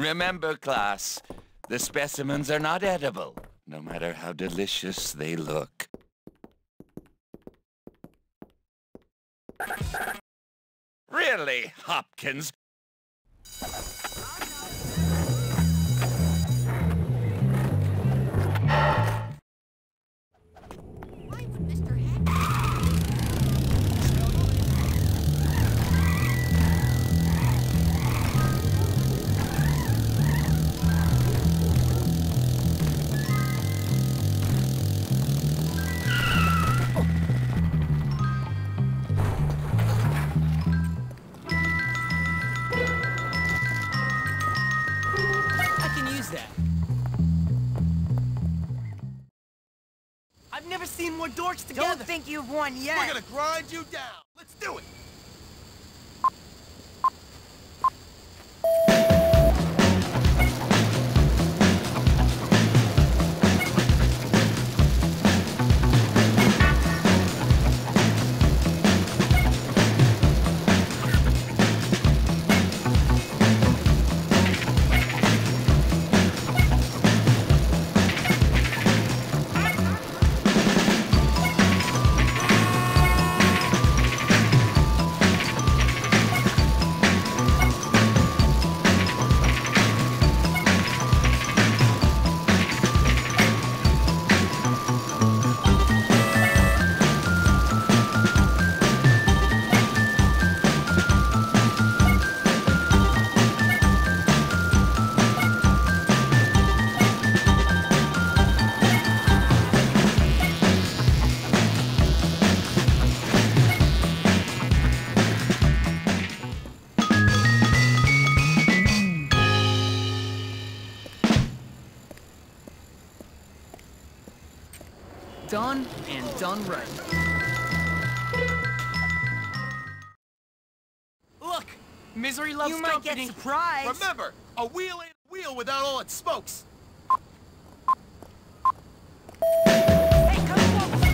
Remember, class, the specimens are not edible, no matter how delicious they look. Really, Hopkins? I've never seen more dorks together. Don't think you've won yet. We're gonna grind you down. Let's do it. Done and done right. Look! Misery loves You might company. get surprised. Remember, a wheel ain't a wheel without all its spokes. Hey, come close.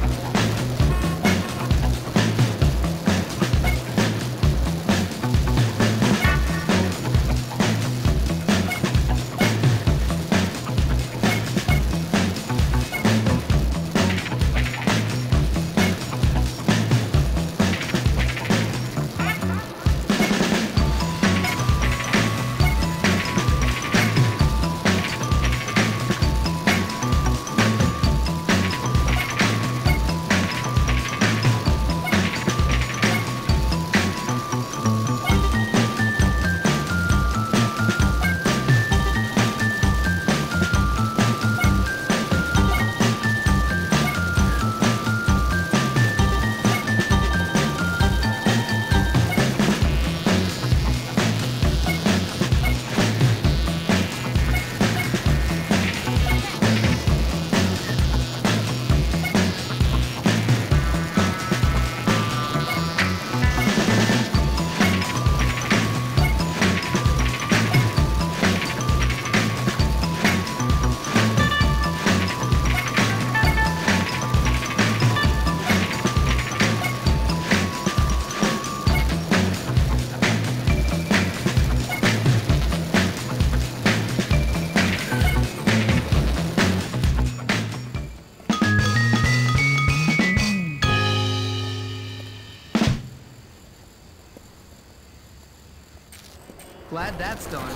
Glad that's done.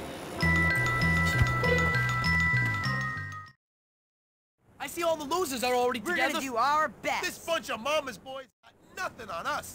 I see all the losers are already We're together. gonna do our best. This bunch of mama's boys got nothing on us.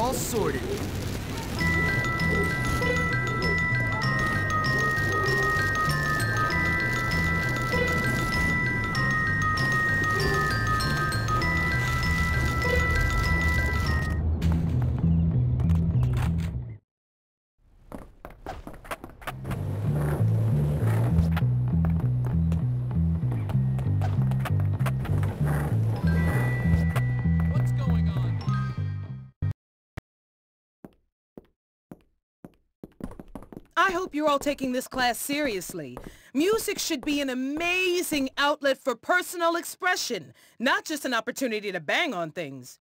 all sorted. What's going on? I hope you're all taking this class seriously. Music should be an amazing outlet for personal expression, not just an opportunity to bang on things.